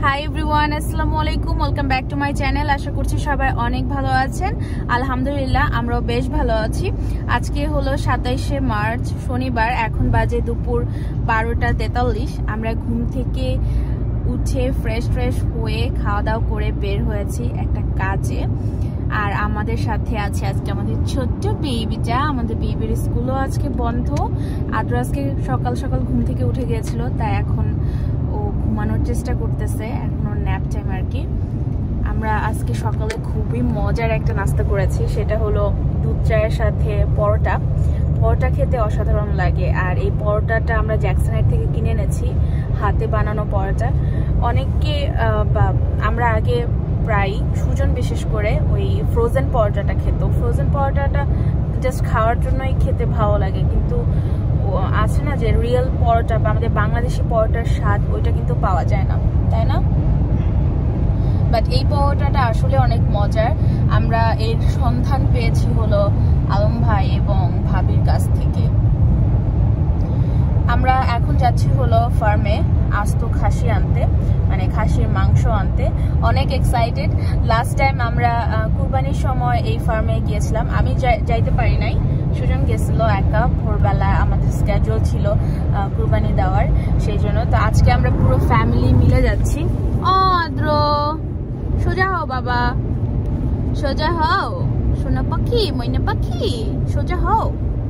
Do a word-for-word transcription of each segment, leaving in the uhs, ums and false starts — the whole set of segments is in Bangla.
হাই এভরিওয়ান, আসসালামু আলাইকুম, welcome back to my channel. আশা করছি সবাই অনেক ভালো আছেন। আলহামদুলিল্লাহ আমরাও বেশ ভালো আছি। আজকে হলো সাতাইশে মার্চ, শনিবার। এখন বাজে দুপুর বারোটা তেতাল্লিশ। আমরা ঘুম থেকে উঠে ফ্রেশ ফ্রেশ হয়ে খাওয়া দাওয়া করে বের হয়েছি একটা কাজে। আর আমাদের সাথে আছে আজকে আমাদের ছোট্ট বেবিটা। আমাদের বেবির স্কুলও আজকে বন্ধ। আদ্র আজকে সকাল সকাল ঘুম থেকে উঠে গিয়েছিল, তাই এখন ও ঘুমানোর চেষ্টা করতেছে। এখন ওর ন্যাপ টাইম আর কি। আমরা আজকে সকালে খুবই মজার একটা নাস্তা করেছি, সেটা হলো দুধ চায়ের সাথে পরোটা। পরোটা খেতে অসাধারণ লাগে। আর এই পরোটাটা আমরা জ্যাকসনের থেকে কিনে এনেছি, হাতে বানানো পরোটা। অনেককে আমরা আগে প্রায় সুজন বিশেষ করে ওই ফ্রোজেন পরোটাটা খেত। ফ্রোজেন পরোটাটা জাস্ট খাওয়ার জন্যই খেতে ভালো লাগে, কিন্তু আছে না যে রিয়েল পরোটা বা আমাদের বাংলাদেশি পরোটার স্বাদ, ওইটা কিন্তু পাওয়া যায় না, তাই না? বাট এই পরোটাটা আসলে অনেক মজার। আমরা এর সন্ধান পেয়েছি হলো আলম ভাই এবং ভাবির কাছ থেকে। আমরা এখন যাচ্ছি হলো ফার্মে আস্ত খাসি আনতে, মানে খাসির মাংস আনতে। অনেক এক্সাইটেড। লাস্ট টাইম আমরা কুরবানির সময় এই ফার্মে গিয়েছিলাম। আমি যাইতে পারি নাই, সুজন গেছিল একা। ভোরবেলা আমাদের স্কেজুল ছিল কুরবানি দেওয়ার, সেই জন্য। তো আজকে আমরা পুরো ফ্যামিলি মিলে যাচ্ছি। ও আদ্র, সোজা হও বাবা, সোজা হও সোনা পাখি, ময়না পাখি, সোজা হও।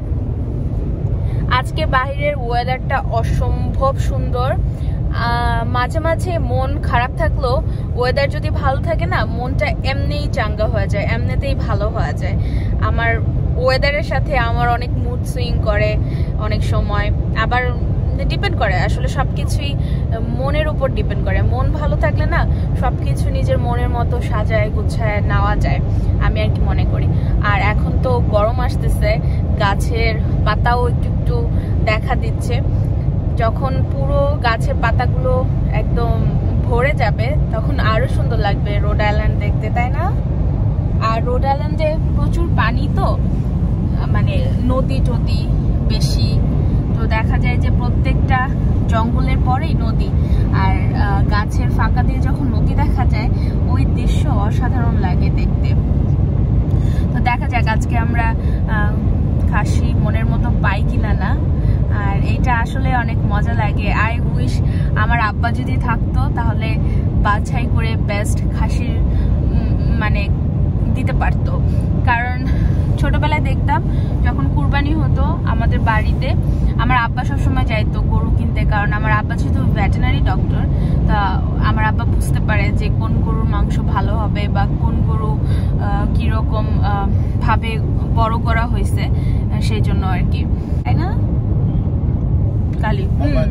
আজকে বাহিরের ওয়েদারটা অসম্ভব সুন্দর। মাঝে মাঝে মন খারাপ থাকলেও ওয়েদার যদি ভালো থাকে না, মনটা এমনিই চাঙ্গা হয়ে যায়, এমনিতেই ভালো হয়ে যায়। আমার ওয়েদারের সাথে আমার অনেক মুড সুইং করে অনেক সময়। আবার ডিপেন্ড করে, আসলে সবকিছুই মনের উপর ডিপেন্ড করে। মন ভালো থাকলে না সবকিছু নিজের মনের মতো সাজায় গুছায় নেওয়া যায়, আমি আর কি মনে করি। আর এখন তো গরম আসতেছে, গাছের পাতাও একটু একটু দেখা দিচ্ছে। যখন পুরো গাছের পাতাগুলো একদম ভরে যাবে, তখন আরো সুন্দর লাগবে রোড আইল্যান্ড দেখতে, তাই না? আর রোড আইল্যান্ডে প্রচুর পানি, তো মানে নদী টদী বেশি, তো দেখা যায় যে প্রত্যেকটা জঙ্গলের পরেই নদী। আর গাছের ফাঁকা দিয়ে যখন নদী দেখা যায়, ওই দৃশ্য অসাধারণ লাগে দেখতে। তো দেখা যাক আজকে আমরা খাসি মনের মতো পাই কিনা না। আর এইটা আসলে অনেক মজা লাগে। আই উইশ আমার আব্বা যদি থাকতো, তাহলে বাছাই করে বেস্ট খাসির মানে দিতে পারতো। কারণ ছোটবেলায় দেখতাম যখন কুরবানি হতো আমাদের বাড়িতে, আমার আব্বা সবসময় যাইতো গরু কিনতে। কারণ আমার আব্বা যেহেতু ভেটেরিনারি ডক্টর, তা আমার আব্বা বুঝতে পারে যে কোন গরুর মাংস ভালো হবে বা কোন গরু কিরকম ভাবে বড় করা হয়েছে, সেই জন্য আর কি, তাই না? কালি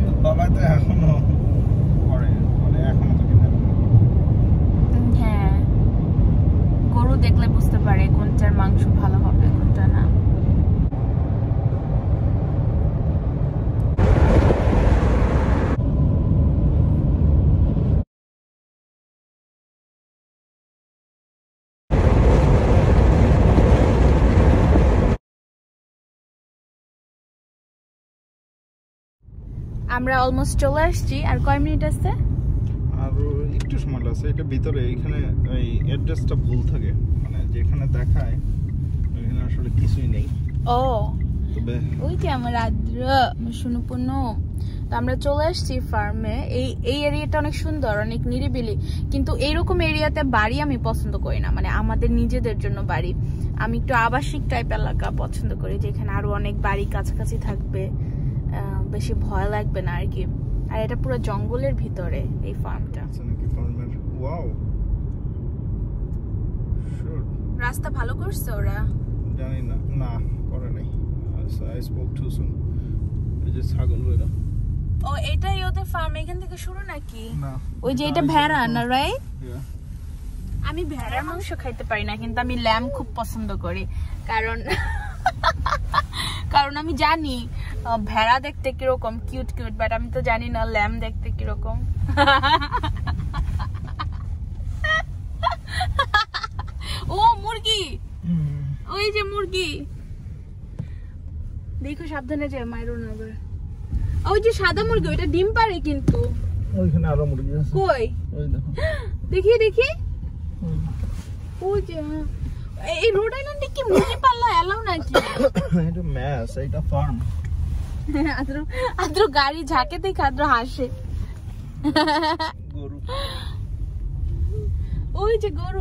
হ্যাঁ, গরু দেখলে বুঝতে পারে কোনটার মাংস ভালো হবে কোনটা না। আমরা অলমোস্ট চলে আসছি। আর কয় মিনিট আছে? আর একটু সময় আছে। এটা ভিতরে এখানে এই অ্যাড্রেসটা ভুল থাকে, মানে যেখানে দেখায় এখানে আসলে কিছুই নেই। ও তবে ওই যে আমার আদ্র শুনুপূর্ণ। তো আমরা চলে আসছি ফার্মে। এই এই এরিয়াটা অনেক সুন্দর, অনেক নিরিবিলি। কিন্তু এইরকম এরিয়াতে বাড়ি আমি পছন্দ করি না, মানে আমাদের নিজেদের জন্য বাড়ি। আমি একটু আবাসিক টাইপ এলাকা পছন্দ করি, যেখানে আরো অনেক বাড়ি কাছাকাছি থাকবে, বেশি ভয় লাগবে না আর কি। আর এটা পুরো জঙ্গলের ভিতরে এই ফার্মটা। রাস্তা ভালো করছে ওরা, জানি না, না করে নাই। I spoke too soon. এই যে ছাগলগুলো, ও এটাই ওদের ফার্ম, এখান থেকে শুরু নাকি? না, ওই যে এটা ভেড়া না, রাইট? আমি ভেড়ার মাংস খাইতে পারি না, কিন্তু আমি ল্যাম খুব পছন্দ করি। কারণ কারণ আমি জানি ভেড়া দেখতে কিরকম কিউট কিউট, বাট আমি তো জানি না ল্যাম দেখতে কিরকম। ও মুরগি, ওই যে মুরগি, দেখো সাবধানে যায়, মাইরো না। ওই যে সাদা মুরগি, ওইটা ডিম পারে কিন্তু। ওইখানে আরো মুরগি আছে কই ওই দেখো দেখি দেখি ওই যে এই রোড আইল্যান্ডে কি মুরগি পাল্লা এলাও নাকি এটা ম্যাস এটা ফার্ম আদ্র আদ্র গাড়ি ঝাঁকে দেখে আদ্র হাসে গরু ওই যে গরু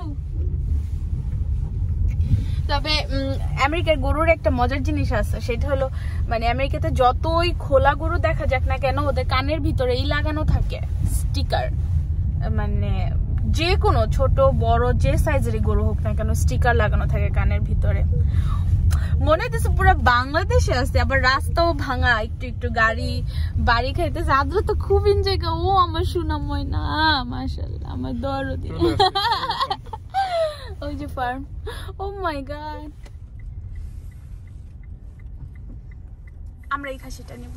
তবে আমেরিকার গরুর একটা মজার জিনিস আছে সেটা হলো মানে আমেরিকাতে যতই খোলা গরু দেখা যাক না কেন ওদের কানের ভিতরে এই লাগানো থাকে স্টিকার মানে যে কোনো ছোট বড় যে সাইজেরই গরু হোক না কেন স্টিকার লাগানো থাকে কানের ভিতরে মনে হইতেছে পুরো বাংলাদেশে আছে আবার রাস্তাও ভাঙা একটু একটু গাড়ি বাড়ি খাইতেছে আদ্র তো খুব এনজয় করে ও আমার সুনাময় না মাশাআল্লাহ আমার দরদি ওই যে ফার্ম ও মাই গড আমরা এই খাসিটা নিব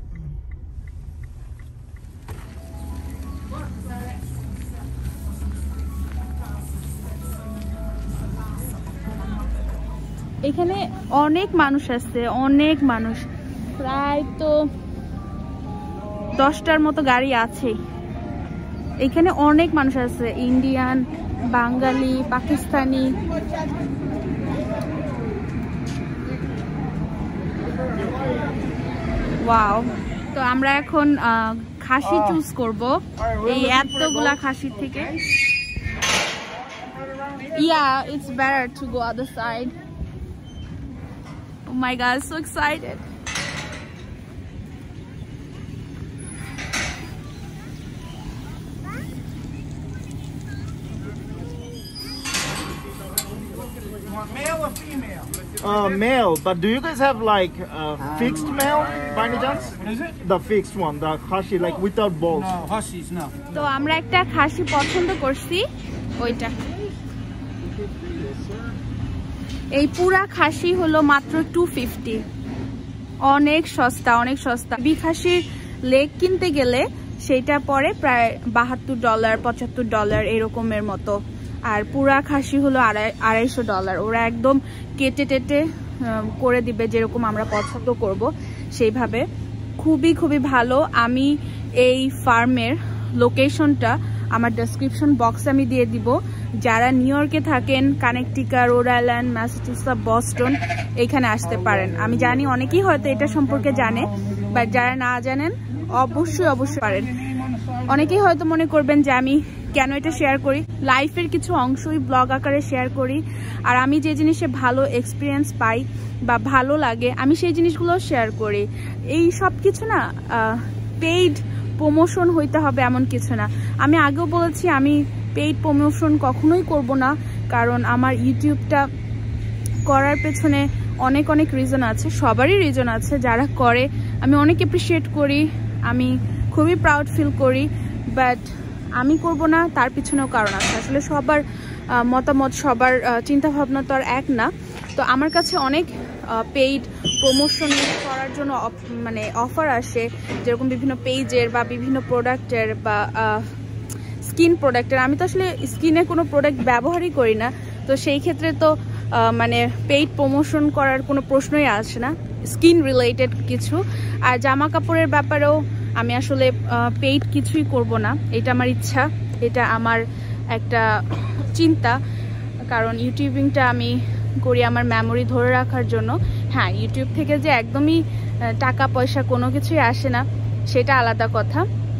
এখানে অনেক মানুষ আছে অনেক মানুষ প্রায় তো দশটার মতো গাড়ি আছে এখানে অনেক মানুষ আছে ইন্ডিয়ান বাঙালি পাকিস্তানি ওয়াও তো আমরা এখন খাসি চুজ করব এই এতগুলা খাসির থেকে yeah it's better to go other side oh my god so excited Male or female? Uh, male, but do you guys have like uh, fixed male by any chance? What is it? The fixed one, the kashi, like without balls. No, huskies, no. তো আমরা একটা খাসি পছন্দ করছি ওইটা এই পুরা খাসি হলো মাত্র টু ফিফটি অনেক সস্তা অনেক সস্তা বি খাসির লেগ কিনতে গেলে সেটা পরে প্রায় বাহাত্তর ডলার পঁচাত্তর ডলার এরকমের মতো আর পুরা খাসি হলো আড়াই আড়াইশো ডলার ওরা একদম কেটে টেটে করে দিবে যেরকম আমরা পছন্দ করব সেইভাবে খুবই খুবই ভালো আমি এই ফার্মের লোকেশনটা আমার ডেসক্রিপশন বক্সে আমি দিয়ে দিব যারা নিউ ইয়র্কে থাকেন Connecticut Rhode Island Massachusetts Boston এখানে আসতে পারেন আমি জানি অনেকেই হয়তো এটা সম্পর্কে জানে বাট যারা না জানেন অবশ্যই অবশ্যই পারেন অনেকেই হয়তো মনে করবেন যে আমি কেন এটা শেয়ার করি লাইফের কিছু অংশই ব্লগ আকারে শেয়ার করি আর আমি যে জিনিসে ভালো এক্সপিরিয়েন্স পাই বা ভালো লাগে আমি সেই জিনিসগুলো শেয়ার করি এই সব কিছু না পেইড প্রমোশন হইতে হবে এমন কিছু না আমি আগেও বলেছি আমি পেইড প্রমোশন কখনোই করব না কারণ আমার ইউটিউবটা করার পেছনে অনেক অনেক রিজন আছে সবারই রিজন আছে যারা করে আমি অনেক অ্যাপ্রিসিয়েট করি আমি খুবই প্রাউড ফিল করি বাট আমি করব না তার পিছনেও কারণ আছে আসলে সবার মতামত সবার চিন্তা ভাবনা তো আর এক না তো আমার কাছে অনেক পেইড প্রমোশন করার জন্য মানে অফার আসে যেরকম বিভিন্ন পেজের বা বিভিন্ন প্রোডাক্টের বা স্কিন প্রোডাক্টের আমি তো আসলে স্কিনে কোনো প্রোডাক্ট ব্যবহারই করি না তো সেই ক্ষেত্রে তো মানে পেইড প্রমোশন করার কোনো প্রশ্নই আসে না স্কিন রিলেটেড কিছু আর জামা কাপড়ের ব্যাপারেও আমি আসলে পেইড কিছুই করব না এটা আমার ইচ্ছা এটা আমার একটা চিন্তা কারণ ইউটিউবিংটা আমি করি আমার মেমোরি ধরে রাখার জন্য হ্যাঁ ইউটিউব থেকে যে একদমই টাকা পয়সা কোনো কিছুই আসে না সেটা আলাদা কথা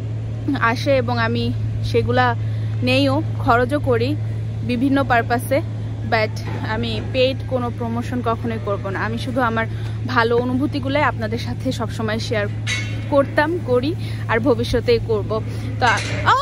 আসে এবং আমি সেগুলা নেইও খরচও করি বিভিন্ন পারপাসে বাট আমি পেইড কোনো প্রমোশন কখনোই করব না আমি শুধু আমার ভালো অনুভূতিগুলো আপনাদের সাথে সবসময় শেয়ার করতাম করি আর ভবিষ্যতেই করব তো ও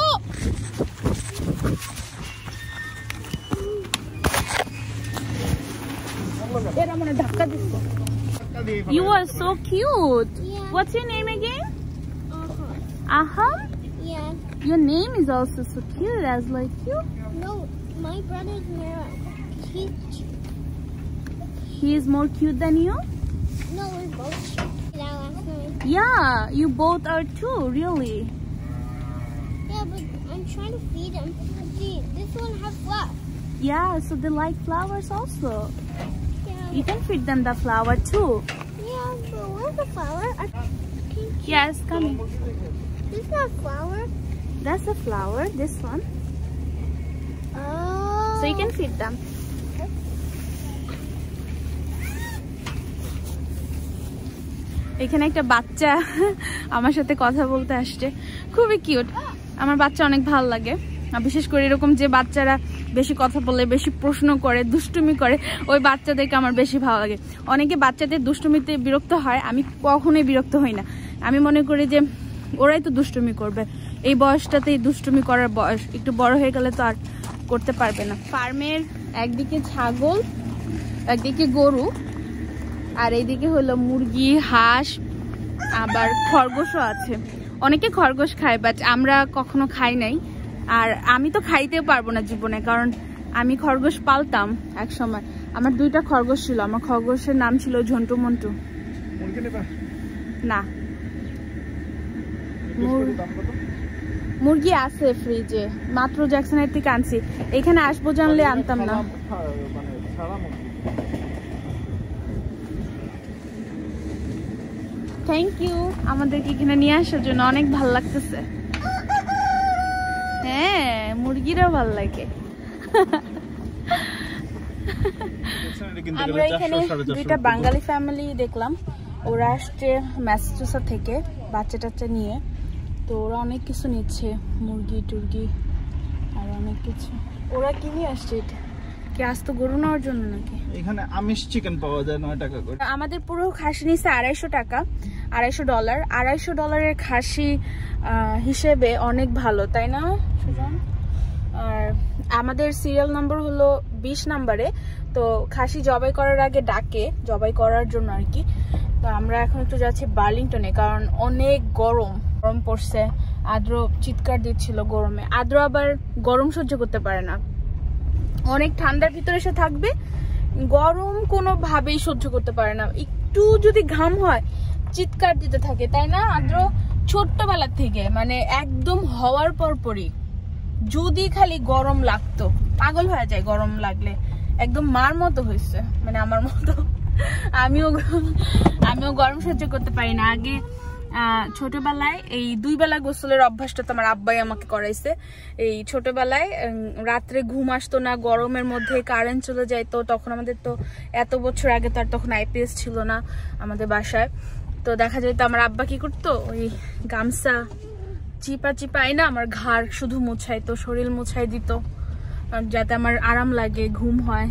এরা মনে ধাক্কা দিচ্ছে You are so cute. Yeah. What's your name again? Uh-huh. Aham? Yeah. Your name is also so cute as like you. No, my brother's more cute. He is more cute than you? No, we're both cute. That last night. Yeah, you both are too, really. Yeah, but I'm trying to feed him. See, this one has fluff. Yeah, so they like flowers also. Yeah. You can feed them the flower too. Yeah, but where's the flower? I think Yes, coming. there's not flower. That's a flower, this one. Oh. So you can feed them. এখানে একটা বাচ্চা আমার সাথে কথা বলতে আসছে, খুবই কিউট। আমার বাচ্চা অনেক ভালো লাগে, বিশেষ করে এরকম যে বাচ্চারা বেশি কথা বলে, বেশি প্রশ্ন করে, দুষ্টুমি করে, ওই বাচ্চাদেরকে আমার বেশি ভালো লাগে। অনেকে বাচ্চাদের দুষ্টুমিতে বিরক্ত হয়, আমি কখনোই বিরক্ত হই না। আমি মনে করি যে ওরাই তো দুষ্টুমি করবে, এই বয়সটাতেই দুষ্টুমি করার বয়স, একটু বড় হয়ে গেলে তো আর করতে পারবে না। ফার্মের একদিকে ছাগল, একদিকে গরু, আর এইদিকে হলো মুরগি, হাঁস, আবার খরগোশও আছে। অনেকে খরগোশ খায়, বাট আমরা কখনো খাই নাই, আর আমি তো খাইতেও পারবো না জীবনে, কারণ আমি খরগোশ পালতাম এক সময়। আমার দুইটা খরগোশ ছিল, আমার খরগোশের নাম ছিল ঝন্টু মন্টু। না, মুরগি আছে ফ্রিজে, মাত্র জ্যাকসনের থেকে আনছি। এখানে আসবো জানলে আনতাম না। থ্যাংক ইউ আমাদেরকে এখানে নিয়ে আসার জন্য, অনেক ভালো লাগতেছে। হ্যাঁ, মুরগিরাও ভালো লাগে। আমরা এখানে দুইটা বাঙালি ফ্যামিলি দেখলাম, ওরা আসছে ম্যাসাচুসেটস থেকে বাচ্চা টাচ্চা নিয়ে, তো ওরা অনেক কিছু নিচ্ছে, মুরগি টুরগি আর অনেক কিছু। ওরা কি নিয়ে আসছে? এটা কি আস্ত গরু নেওয়ার জন্য নাকি? এখানে আমিষ চিকেন পাওয়া যায় নয় টাকা করে। আমাদের পুরো খাসি নিচ্ছে আড়াইশো টাকা, আড়াইশো ডলার। আড়াইশো ডলারের খাসি হিসেবে অনেক ভালো, তাই না সুজন? আর আমাদের সিরিয়াল নাম্বার হলো বিশ নাম্বারে, তো খাসি জবাই করার আগে ডাকে, জবাই করার জন্য আর কি। তো আমরা এখন একটু যাচ্ছি বার্লিংটনে, কারণ অনেক গরম গরম পড়ছে। আদ্র চিৎকার দিচ্ছিল গরমে। আদ্র আবার গরম সহ্য করতে পারে না, অনেক ঠান্ডার ভিতরে সে থাকবে, গরম কোনোভাবেই সহ্য করতে পারে না। একটু যদি ঘাম হয় চিৎকার দিতে থাকে, তাই না আদ্র? ছোট্টবেলা থেকে, মানে একদম হওয়ার পরপরই যদি খালি গরম লাগতো, পাগল হয়ে যায় গরম লাগলে, একদম মার মতো হয়েছে, মানে আমার মতো। আমিও আমিও গরম সহ্য করতে পারি না। আগে ছোটবেলায় এই দুই বেলা গোসলের অভ্যাসটা তো আমার আব্বাই আমাকে করাইছে। এই ছোটবেলায় রাত্রে ঘুম আসতো না, গরমের মধ্যে কারেন্ট চলে যাইতো। তখন আমাদের তো এত বছর আগে তো আর তখন আইপিএস ছিল না আমাদের বাসায়, তো দেখা যেত আমার আব্বা কি করতো, ওই গামছা চিপা চিপাই না আমার ঘাড় শুধু মুছাইতো, শরীর মুছাই দিত, যাতে আমার আরাম লাগে, ঘুম হয়।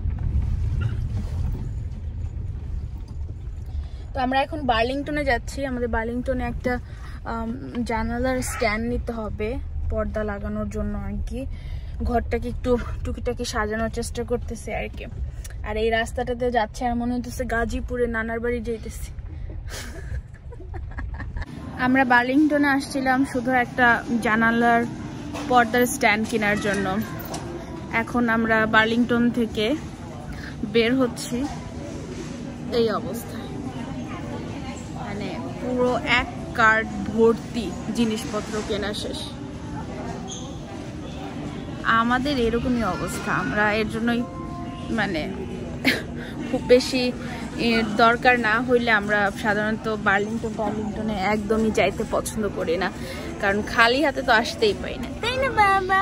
তো আমরা এখন বার্লিংটনে যাচ্ছি। আমাদের বার্লিংটনে একটা জানালার স্ট্যান্ড নিতে হবে পর্দা লাগানোর জন্য আর কি। ঘরটাকে একটু টুকিটাকি সাজানোর চেষ্টা করতেছে আর কি। আর এই রাস্তাটাতে যাচ্ছে আর মনে হইতেছে গাজীপুরে নানার বাড়ি যাইতেছি। আমরা বার্লিংটনে আসছিলাম শুধু একটা জানালার পর্দার স্ট্যান্ড কেনার জন্য। এখন আমরা বার্লিংটন থেকে বের হচ্ছি, এই অবস্থা, মানে পুরো এক কার্ট ভর্তি জিনিসপত্র কেনা শেষ। আমাদের এরকমই অবস্থা, আমরা এর জন্যই মানে খুব বেশি দরকার না হইলে আমরা সাধারণত বার্লিংটন বার্লিংটনে একদমই যাইতে পছন্দ করি না, কারণ খালি হাতে তো আসতেই পাই না, তাই না বাবা?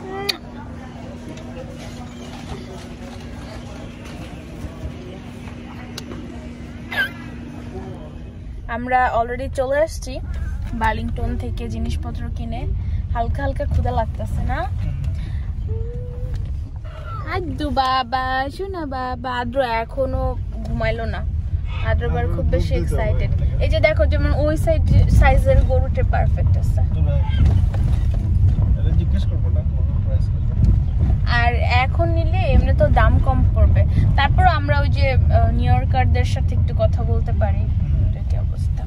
আমরা অলরেডি চলে আসছি বার্লিংটন থেকে জিনিসপত্র কিনে। হালকা হালকা ক্ষুধা লাগতেছে না? আদ্রু বাবা, শোনা বাবা, আদ্রু এখনো ঘুমাইলো না। আদ্রু বার খুব বেশি এক্সাইটেড। এই যে দেখো, যেমন ওই সাইড সাইজের গরুটা পারফেক্ট আছে। আর এখন নিলে এমনি তো দাম কম পড়বে। তারপর আমরা ওই যে নিউ ইয়র্কারদের সাথে একটু কথা বলতে পারি। কি অবস্থা?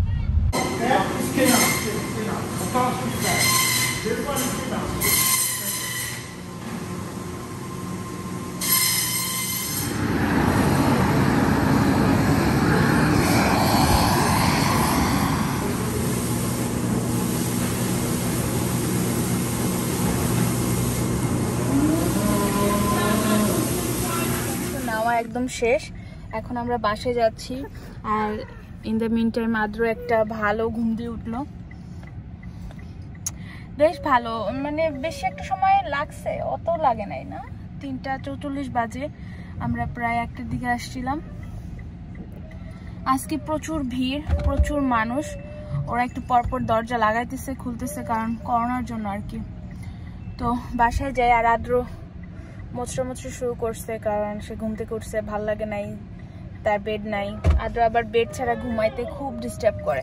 একদম শেষ। এখন আমরা বাসে যাচ্ছি। আর ইন দ্য মিন টাইম আদ্র একটা ভালো ঘুম দিয়ে উঠলো। বেশ ভালো, মানে বেশি একটা সময় লাগছে, অত লাগে নাই না। তিনটা চৌচল্লিশ বাজে, আমরা প্রায় একটার দিকে আসছিলাম। আজকে প্রচুর ভিড়, প্রচুর মানুষ। ওরা একটু পরপর দরজা লাগাইতেছে খুলতেছে, কারণ করোনার জন্য আর কি। তো বাসায় যাই, আর আদ্র মোচড়া মোচড়া শুরু করছে, কারণ সে ঘুম থেকে উঠছে, ভাল লাগে নাই, তার বেড নাই। আদ্র আবার বেড ছাড়া ঘুমাইতে খুব ডিস্টার্ব করে।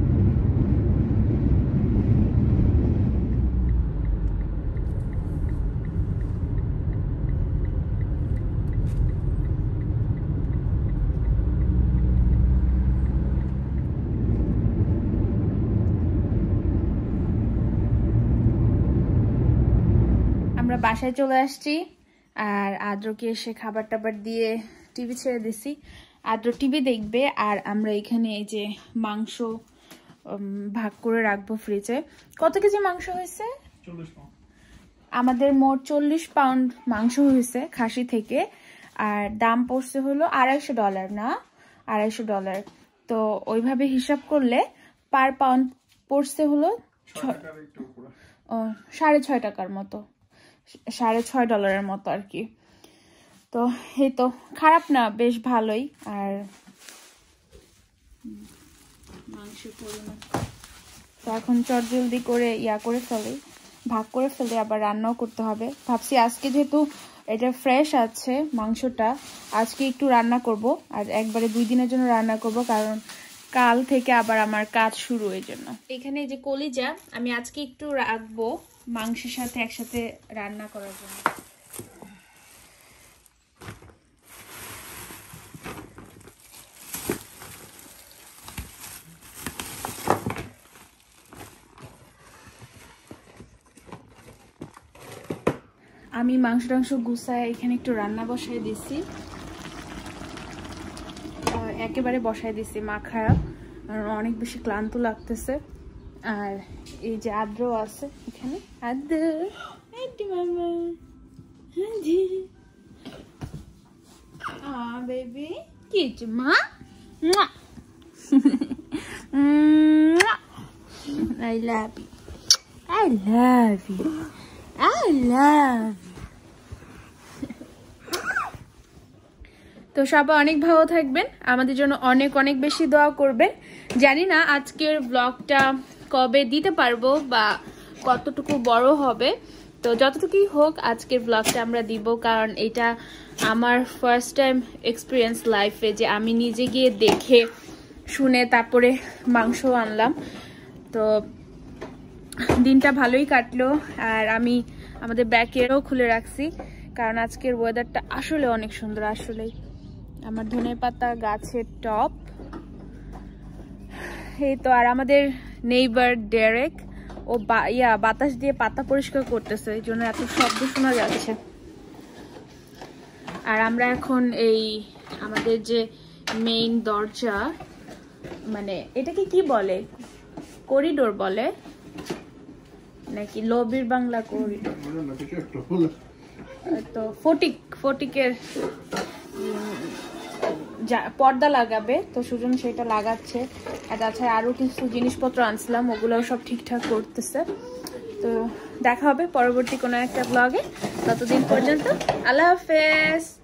আমরা বাসায় চলে আসছি, আর আদ্রকে এসে খাবার টাবার দিয়ে টিভি ছেড়ে দিছি। আদ্র টিভি দেখবে, আর আমরা এখানে এই যে মাংস ভাগ করে রাখবো ফ্রিজে। কত কেজি মাংস হয়েছে? আমাদের মোট চল্লিশ পাউন্ড মাংস হয়েছে খাসি থেকে, আর দাম পড়ছে হলো আড়াইশো ডলার না আড়াইশো ডলার। তো ওইভাবে হিসাব করলে পার পাউন্ড পড়ছে হলো সাড়ে ছয় টাকার মতো, সাড়ে ছয় ডলারের মতো আর কি। তো এই তো খারাপ না, বেশ ভালোই। আর মাংসের পরিমাণ তো এখন চট জলদি করে ইয়া করে ফেলি, ভাগ করে ফেলে, আবার রান্নাও করতে হবে। ভাবছি আজকে যেহেতু এটা ফ্রেশ আছে মাংসটা, আজকে একটু রান্না করব, আর একবারে দুই দিনের জন্য রান্না করব, কারণ কাল থেকে আবার আমার কাজ শুরু, এই জন্য। এখানে যে কলিজা আমি আজকে একটু রাখবো মাংসের সাথে একসাথে রান্না করার জন্য। আমি মাংস টাংস গুছায় এখানে একটু রান্না বসাই দিছি, একেবারে বসাই দিছি মাখায়া, অনেক বেশি ক্লান্ত লাগতেছে। আর এই যে আদ্র আছে এখানে, আদ্র মামা বেবি কি মা I love you, I love you, I love you. তো সবাই অনেক ভালো থাকবেন, আমাদের জন্য অনেক অনেক বেশি দোয়া করবেন। জানি না আজকের ব্লগটা কবে দিতে পারবো বা কতটুকু বড় হবে, তো যতটুকুই হোক আজকের ব্লগটা আমরা দিব, কারণ এটা আমার ফার্স্ট টাইম এক্সপিরিয়েন্স লাইফে যে আমি নিজে গিয়ে দেখে শুনে তারপরে মাংস আনলাম। তো দিনটা ভালোই কাটলো, আর আমি আমাদের ব্যাকেরও খুলে রাখছি, কারণ আজকের ওয়েদারটা আসলে অনেক সুন্দর। আসলেই আমার ধনেপাতা গাছের টপ এই তো। আর আমাদের নেইবার ডেরেক, ও ইয়া বাতাস দিয়ে পাতা পরিষ্কার করতেছে, এই জন্য এত শব্দ শোনা যাচ্ছে। আর আমরা এখন এই আমাদের যে মেইন দরজা, মানে এটাকে কি বলে, করিডোর বলে নাকি লবির বাংলা করিডোর, তো ফটিক ফটিকের পর্দা লাগাবে, তো সুজন সেটা লাগাচ্ছে। আর তাছাড়া আরো কিছু জিনিসপত্র আনছিলাম, ওগুলো সব ঠিকঠাক করতেছে। তো দেখা হবে পরবর্তী কোনো একটা ব্লগে, ততদিন পর্যন্ত আল্লাহ হাফেজ।